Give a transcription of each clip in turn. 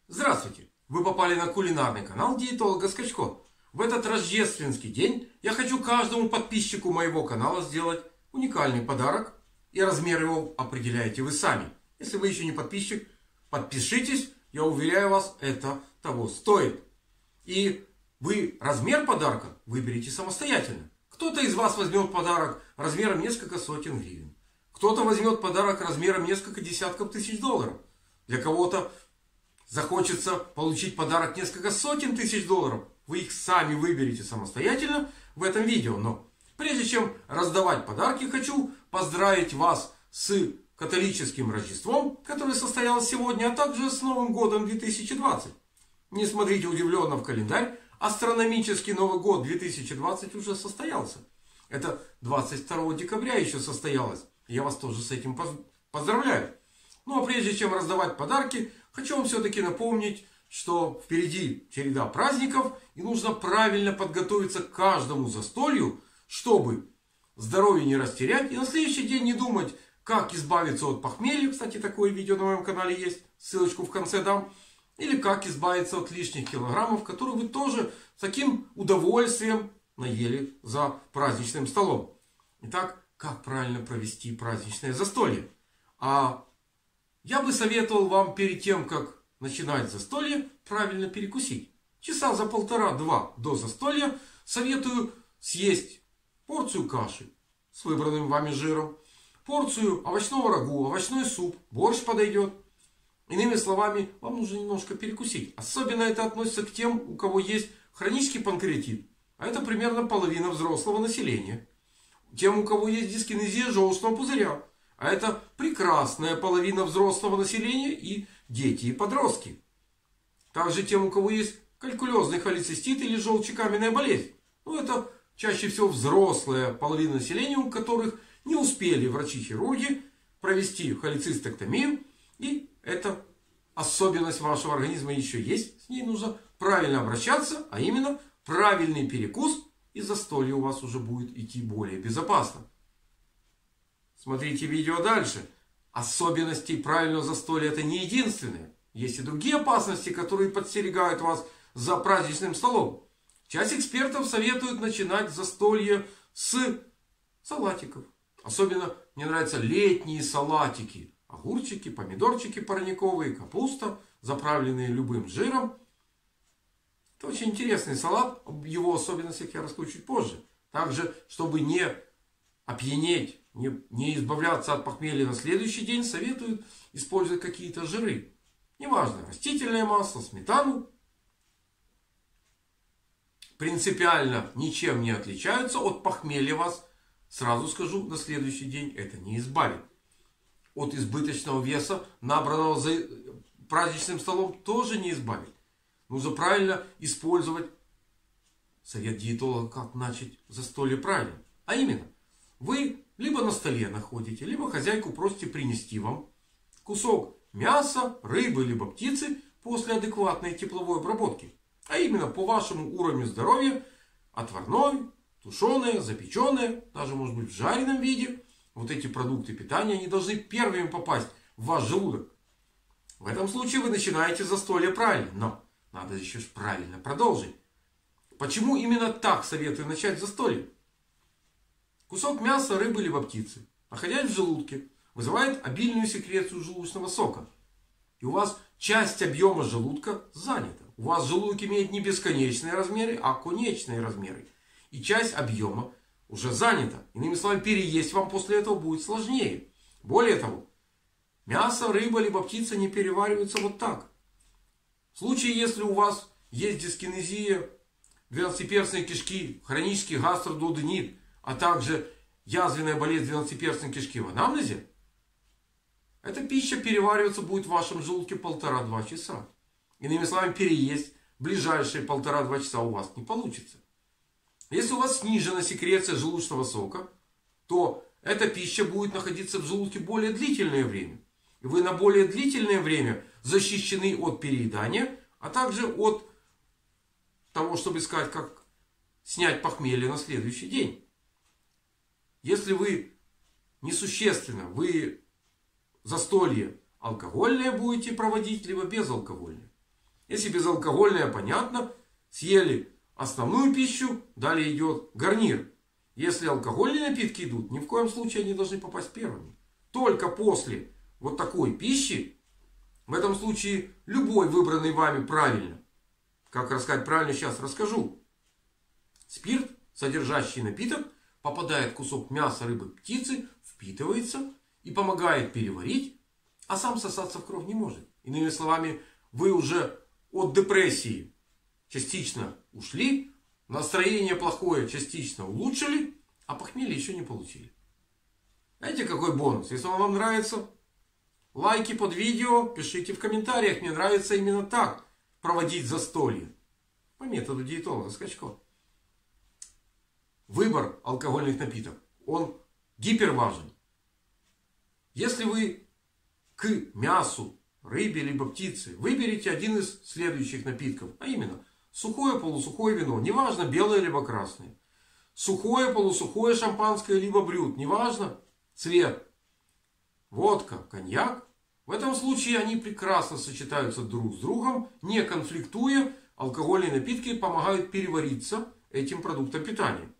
Здравствуйте! Вы попали на кулинарный канал диетолога Скачко. В этот рождественский день я хочу каждому подписчику моего канала сделать уникальный подарок. И размер его определяете вы сами. Если вы еще не подписчик, подпишитесь. Я уверяю вас, это того стоит. И вы размер подарка выберите самостоятельно. Кто-то из вас возьмет подарок размером несколько сотен гривен. Кто-то возьмет подарок размером несколько десятков тысяч долларов. Для кого-то захочется получить подарок несколько сотен тысяч долларов. Вы их сами выберете самостоятельно в этом видео. Но прежде чем раздавать подарки, хочу поздравить вас с католическим Рождеством, которое состоялось сегодня, а также с Новым годом 2020. Не смотрите удивленно в календарь. Астрономический Новый год 2020 уже состоялся. Это 22 декабря еще состоялось. Я вас тоже с этим поздравляю. Ну а прежде чем раздавать подарки, хочу вам все-таки напомнить, что впереди череда праздников. И нужно правильно подготовиться к каждому застолью, чтобы здоровье не растерять. И на следующий день не думать, как избавиться от похмелья. Кстати, такое видео на моем канале есть. Ссылочку в конце дам. Или как избавиться от лишних килограммов, которые вы тоже с таким удовольствием наели за праздничным столом. Итак, как правильно провести праздничное застолье? Я бы советовал вам перед тем, как начинать застолье, правильно перекусить. Часа за 1,5-2 до застолья советую съесть порцию каши с выбранным вами жиром, порцию овощного рагу, овощной суп, борщ подойдет. Иными словами, вам нужно немножко перекусить. Особенно это относится к тем, у кого есть хронический панкреатит. А это примерно половина взрослого населения. Тем, у кого есть дискинезия желчного пузыря. А это прекрасная половина взрослого населения и дети, и подростки. Также тем, у кого есть калькулезный холецистит или желчекаменная болезнь. Это чаще всего взрослая половина населения, у которых не успели врачи-хирурги провести холецистэктомию. И эта особенность вашего организма еще есть. С ней нужно правильно обращаться, а именно правильный перекус. И застолье у вас уже будет идти более безопасно. Смотрите видео дальше. Особенности правильного застолья это не единственные. Есть и другие опасности, которые подстерегают вас за праздничным столом. Часть экспертов советует начинать застолье с салатиков. Особенно мне нравятся летние салатики. Огурчики, помидорчики парниковые, капуста, заправленные любым жиром. Это очень интересный салат. Об его особенностях я расскажу чуть позже. Также, чтобы не опьянеть, не избавляться от похмелья на следующий день, советуют использовать какие-то жиры. Неважно, растительное масло, сметану. Принципиально ничем не отличаются от похмелья вас. Сразу скажу, на следующий день это не избавит. От избыточного веса, набранного за праздничным столом, тоже не избавит. Нужно правильно использовать совет диетолога, как начать застолье правильно. А именно, вы либо на столе находите, либо хозяйку просите принести вам кусок мяса, рыбы, либо птицы после адекватной тепловой обработки. А именно по вашему уровню здоровья, отварной, тушеное, запеченное, даже может быть в жареном виде. Вот эти продукты питания, они должны первыми попасть в ваш желудок. В этом случае вы начинаете застолье правильно. Но надо еще правильно продолжить. Почему именно так советую начать застолье? Кусок мяса, рыбы либо птицы, находясь в желудке, вызывает обильную секрецию желудочного сока. И у вас часть объема желудка занята. У вас желудок имеет не бесконечные размеры, а конечные размеры. И часть объема уже занята. Иными словами, переесть вам после этого будет сложнее. Более того, мясо, рыба либо птица не перевариваются вот так. В случае, если у вас есть дискинезия двенадцатиперстной кишки, хронический гастродуоденит, а также язвенная болезнь двенадцатиперстной кишки в анамнезе, эта пища перевариваться будет в вашем желудке 1,5-2 часа. Иными словами, переесть в ближайшие 1,5-2 часа у вас не получится. Если у вас снижена секреция желудочного сока, то эта пища будет находиться в желудке более длительное время. И вы на более длительное время защищены от переедания, а также от того, чтобы искать, как снять похмелье на следующий день. Если вы несущественно, вы застолье алкогольное будете проводить, либо безалкогольное, Если безалкогольное, понятно, съели основную пищу, далее идет гарнир. Если алкогольные напитки идут, ни в коем случае они должны попасть первыми. Только после вот такой пищи, в этом случае любой выбранный вами правильно, как рассказать правильно, сейчас расскажу. Спирт, содержащий напиток, попадает в кусок мяса, рыбы, птицы, впитывается и помогает переварить, а сам сосаться в кровь не может. Иными словами, вы уже от депрессии частично ушли, настроение плохое частично улучшили, а похмелье еще не получили. Знаете, какой бонус? Если он вам нравится, лайки под видео, пишите в комментариях. Мне нравится именно так проводить застолье. По методу диетолога Скачко. Выбор алкогольных напитков, он гиперважен. Если вы к мясу, рыбе либо птице выберите один из следующих напитков, а именно сухое, полусухое вино, неважно белое либо красное, сухое, полусухое шампанское либо брют, неважно цвет, водка, коньяк, в этом случае они прекрасно сочетаются друг с другом, не конфликтуя. Алкогольные напитки помогают перевариться этим продуктом питания.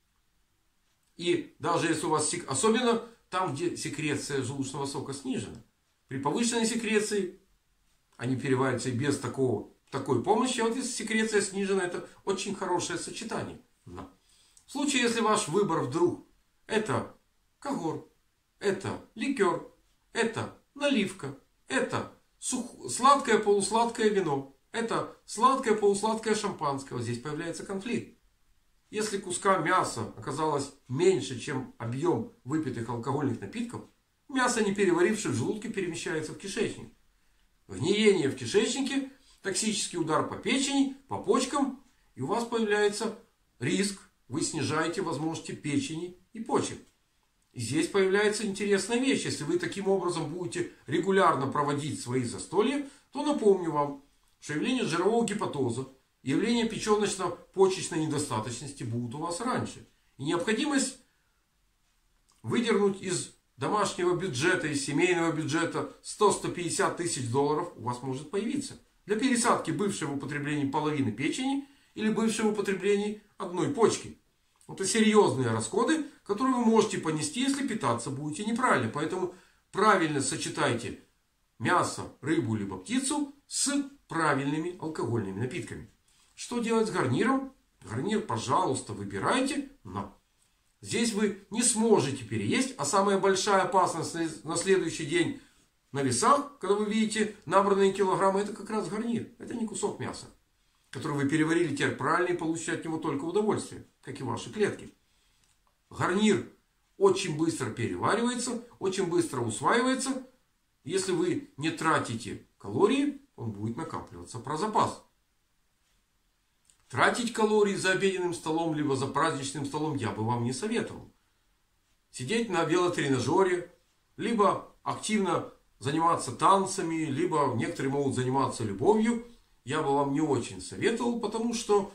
И даже если у вас, особенно там, где секреция желудочного сока снижена, при повышенной секреции они переварятся и без такой помощи. А вот если секреция снижена, это очень хорошее сочетание. Но в случае, если ваш выбор вдруг это когор, это ликер, это наливка, это сладкое, полусладкое вино, это сладкое, полусладкое шампанское, вот здесь появляется конфликт. Если куска мяса оказалось меньше, чем объем выпитых алкогольных напитков, мясо, не переварившее в желудке, перемещается в кишечник. Гниение в кишечнике, токсический удар по печени, по почкам, и у вас появляется риск, вы снижаете возможности печени и почек. И здесь появляется интересная вещь. Если вы таким образом будете регулярно проводить свои застолья, то напомню вам, что явление жирового гепатоза, явление печеночно-почечной недостаточности будут у вас раньше. И необходимость выдернуть из домашнего бюджета, из семейного бюджета 100-150 тысяч долларов у вас может появиться. Для пересадки бывшего употребления половины печени или бывшего употребления одной почки. Это серьезные расходы, которые вы можете понести, если питаться будете неправильно. Поэтому правильно сочетайте мясо, рыбу либо птицу с правильными алкогольными напитками. Что делать с гарниром? Гарнир, пожалуйста, выбирайте, но здесь вы не сможете переесть. А самая большая опасность на следующий день на весах, когда вы видите набранные килограммы, это как раз гарнир. Это не кусок мяса, который вы переварили теперь правильно и получите от него только удовольствие, как и ваши клетки. Гарнир очень быстро переваривается, очень быстро усваивается. Если вы не тратите калории, он будет накапливаться про запас. Тратить калории за обеденным столом, либо за праздничным столом я бы вам не советовал. Сидеть на велотренажере, либо активно заниматься танцами, либо некоторые могут заниматься любовью, я бы вам не очень советовал, потому что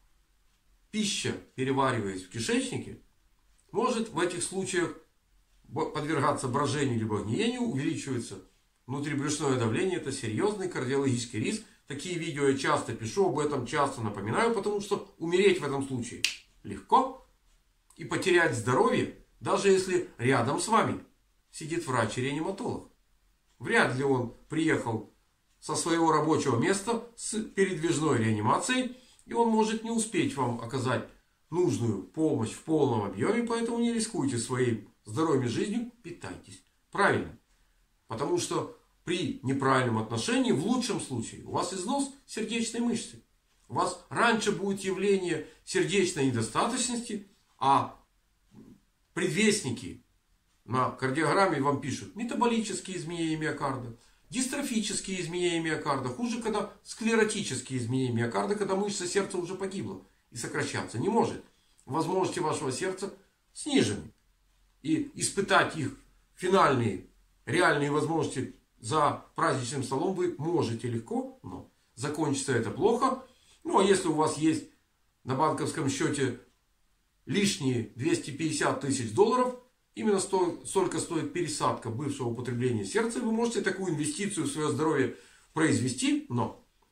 пища, перевариваясь в кишечнике, может в этих случаях подвергаться брожению либо гниению, увеличивается внутрибрюшное давление, это серьезный кардиологический риск. Такие видео я часто пишу, об этом часто напоминаю, потому что умереть в этом случае легко. И потерять здоровье, даже если рядом с вами сидит врач-реаниматолог. Вряд ли он приехал со своего рабочего места с передвижной реанимацией, и он может не успеть вам оказать нужную помощь в полном объеме, поэтому не рискуйте своим здоровьем и жизнью, питайтесь правильно. Потому что при неправильном отношении, в лучшем случае, у вас износ сердечной мышцы. У вас раньше будет явление сердечной недостаточности, а предвестники на кардиограмме вам пишут метаболические изменения миокарда, дистрофические изменения миокарда. Хуже, когда склеротические изменения миокарда, когда мышца сердца уже погибла и сокращаться не может. Возможности вашего сердца снижены. И испытать их финальные, реальные возможности за праздничным столом вы можете легко, но закончится это плохо. Ну, а если у вас есть на банковском счете лишние 250 тысяч долларов, именно столько стоит пересадка бывшего употребления сердца, вы можете такую инвестицию в свое здоровье произвести, но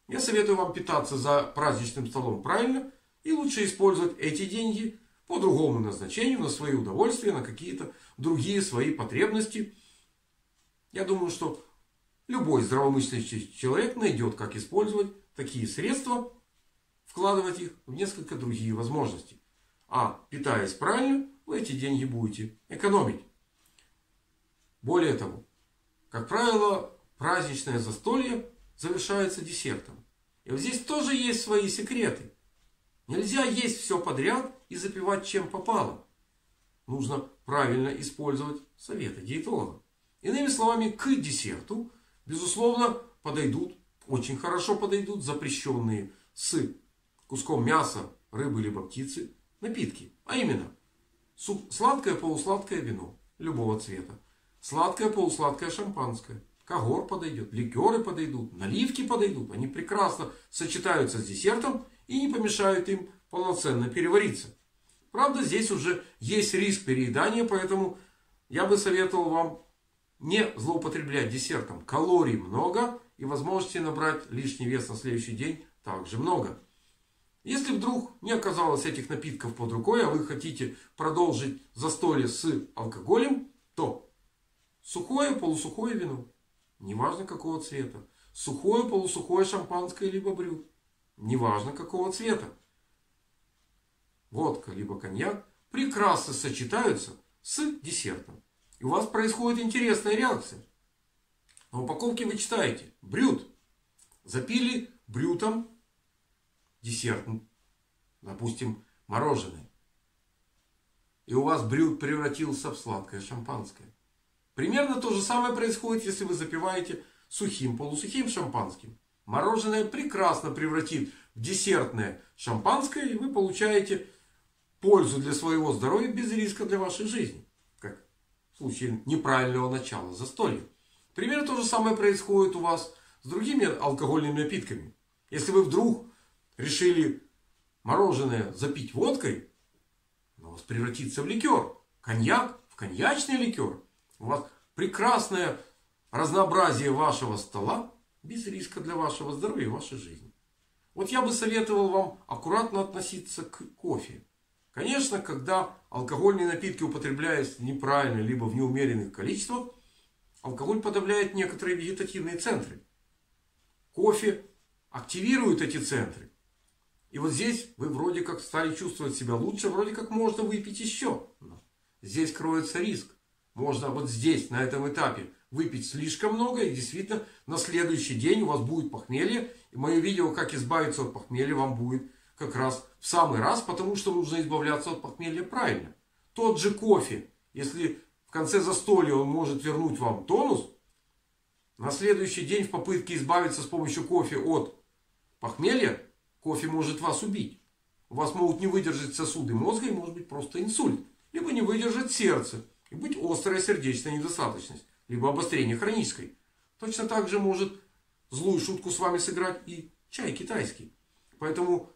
Я советую вам питаться за праздничным столом правильно. И лучше использовать эти деньги по другому назначению, на свои удовольствия, на какие-то другие свои потребности. Я думаю, что любой здравомыслящий человек найдет, как использовать такие средства, вкладывать их в несколько другие возможности. А питаясь правильно, вы эти деньги будете экономить. Более того, как правило, праздничное застолье завершается десертом. И вот здесь тоже есть свои секреты. Нельзя есть все подряд и запивать чем попало. Нужно правильно использовать советы диетолога. Иными словами, к десерту, безусловно, подойдут, очень хорошо подойдут запрещенные с куском мяса, рыбы либо птицы напитки. А именно, сладкое, полусладкое вино любого цвета. Сладкое, полусладкое шампанское. Когор подойдет, ликеры подойдут, наливки подойдут. Они прекрасно сочетаются с десертом и не помешают им полноценно перевариться. Правда, здесь уже есть риск переедания, поэтому я бы советовал вам не злоупотреблять десертом. Калорий много и возможности набрать лишний вес на следующий день также много. Если вдруг не оказалось этих напитков под рукой, а вы хотите продолжить застолье с алкоголем, то сухое, полусухое вино, неважно какого цвета, сухое, полусухое шампанское либо брют, неважно какого цвета, водка либо коньяк прекрасно сочетаются с десертом. И у вас происходит интересная реакция. На упаковке вы читаете: брют. Запили брютом десерт, допустим, мороженое. И у вас брют превратился в сладкое шампанское. Примерно то же самое происходит, если вы запиваете сухим, полусухим шампанским. Мороженое прекрасно превратит в десертное шампанское, и вы получаете пользу для своего здоровья без риска для вашей жизни. Как в случае неправильного начала застолья. Примерно то же самое происходит у вас с другими алкогольными напитками. Если вы вдруг решили мороженое запить водкой, оно у вас превратится в ликер. Коньяк в коньячный ликер. У вас прекрасное разнообразие вашего стола без риска для вашего здоровья и вашей жизни. Вот я бы советовал вам аккуратно относиться к кофе. Конечно, когда алкогольные напитки употребляются неправильно, либо в неумеренных количествах, алкоголь подавляет некоторые вегетативные центры. Кофе активирует эти центры. И вот здесь вы вроде как стали чувствовать себя лучше, вроде как можно выпить еще. Но здесь кроется риск. Можно вот здесь, на этом этапе, выпить слишком много, и действительно на следующий день у вас будет похмелье. И мое видео «Как избавиться от похмелья» вам будет как раз в самый раз, потому что нужно избавляться от похмелья правильно. Тот же кофе, если в конце застолья он может вернуть вам тонус, на следующий день в попытке избавиться с помощью кофе от похмелья, кофе может вас убить. У вас могут не выдержать сосуды мозга и может быть просто инсульт. Либо не выдержать сердце и быть острая сердечная недостаточность. Либо обострение хронической. Точно так же может злую шутку с вами сыграть и чай китайский. Поэтому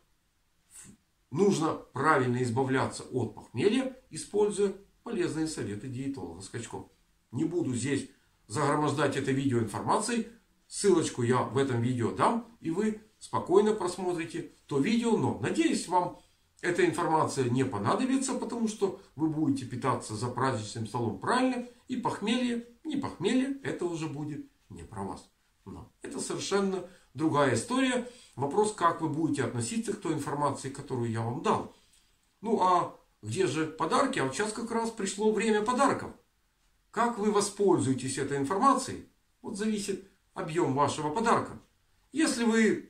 нужно правильно избавляться от похмелья, используя полезные советы диетолога Скачко. Не буду здесь загромождать это видео информацией. Ссылочку я в этом видео дам. И вы спокойно просмотрите то видео. Но надеюсь, вам эта информация не понадобится. Потому что вы будете питаться за праздничным столом правильно. И похмелье, не похмелье, это уже будет не про вас. Но это совершенно другая история. Вопрос, как вы будете относиться к той информации, которую я вам дал. Ну а где же подарки? А вот сейчас как раз пришло время подарков. Как вы воспользуетесь этой информацией, вот зависит объем вашего подарка. Если вы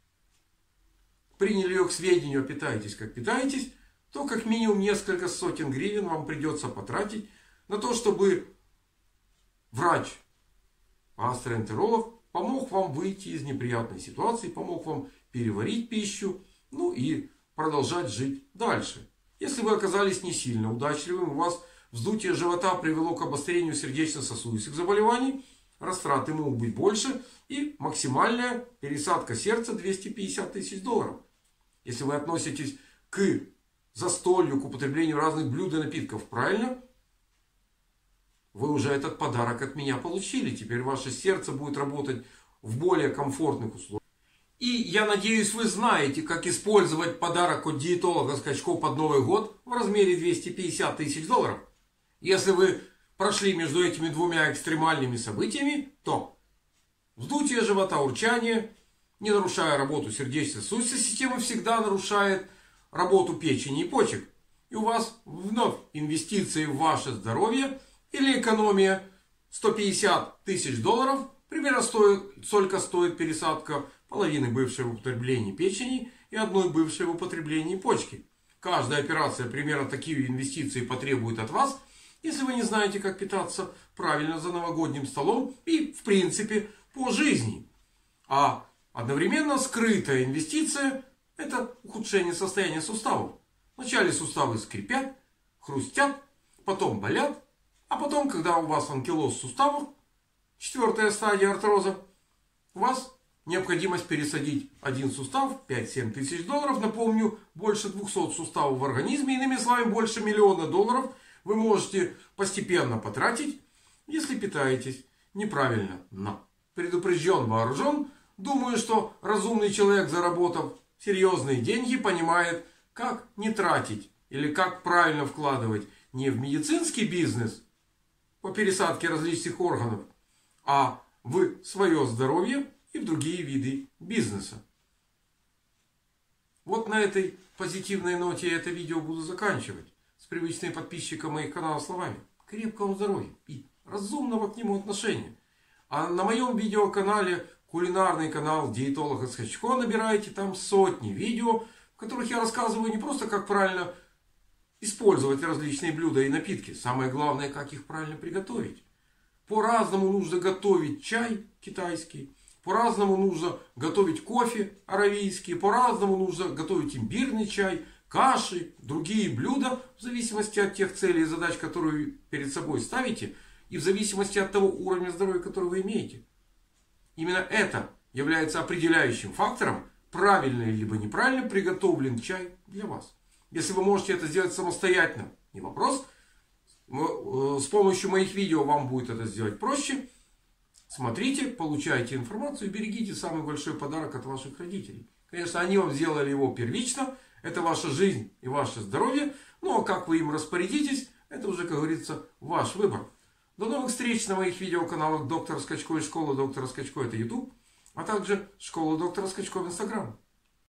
приняли ее к сведению, питаетесь как питаетесь, то как минимум несколько сотен гривен вам придется потратить на то, чтобы врач, гастроэнтеролог, помог вам выйти из неприятной ситуации, помог вам переварить пищу, ну и продолжать жить дальше. Если вы оказались не сильно удачливым, у вас вздутие живота привело к обострению сердечно-сосудистых заболеваний, растраты могут быть больше и максимальная пересадка сердца 250 тысяч долларов. Если вы относитесь к застолью, к употреблению разных блюд и напитков правильно, вы уже этот подарок от меня получили. Теперь ваше сердце будет работать в более комфортных условиях. И я надеюсь, вы знаете, как использовать подарок от диетолога Скачко под Новый год в размере 250 тысяч долларов. Если вы прошли между этими двумя экстремальными событиями, то вздутие живота, урчание, не нарушая работу сердечно-сосудистой системы, всегда нарушает работу печени и почек. И у вас вновь инвестиции в ваше здоровье или экономия 150 тысяч долларов, примерно столько стоит пересадка половины бывшей в употреблении печени и одной бывшей в употреблении почки. Каждая операция примерно такие инвестиции потребует от вас, если вы не знаете, как питаться правильно за новогодним столом и, в принципе, по жизни. А одновременно скрытая инвестиция – это ухудшение состояния суставов. Вначале суставы скрипят, хрустят, потом болят, а потом, когда у вас анкилоз суставов, 4-я стадия артроза, у вас необходимость пересадить один сустав, 5-7 тысяч долларов, напомню, больше 200 суставов в организме, иными словами, больше миллиона долларов вы можете постепенно потратить, если питаетесь неправильно. Но предупрежден, вооружен. Думаю, что разумный человек, заработав серьезные деньги, понимает, как не тратить или как правильно вкладывать не в медицинский бизнес по пересадке различных органов, а в свое здоровье и в другие виды бизнеса. Вот на этой позитивной ноте я это видео буду заканчивать. С привычными подписчикам моих каналов словами: крепкого здоровья и разумного к нему отношения. А на моем видеоканале, кулинарный канал диетолога Скачко, набираете там сотни видео, в которых я рассказываю не просто, как правильно использовать различные блюда и напитки. Самое главное, как их правильно приготовить. По-разному нужно готовить чай китайский. По-разному нужно готовить кофе аравийский. По-разному нужно готовить имбирный чай, каши, другие блюда. В зависимости от тех целей и задач, которые перед собой ставите. И в зависимости от того уровня здоровья, который вы имеете. Именно это является определяющим фактором, правильно либо неправильно приготовлен чай для вас. Если вы можете это сделать самостоятельно, не вопрос. С помощью моих видео вам будет это сделать проще. Смотрите, получайте информацию и берегите самый большой подарок от ваших родителей. Конечно, они вам сделали его первично. Это ваша жизнь и ваше здоровье. Ну а как вы им распорядитесь, это уже, как говорится, ваш выбор. До новых встреч на моих видеоканалах Доктор Скачко и Школа Доктора Скачко — это YouTube. А также Школа Доктора Скачко в Instagram.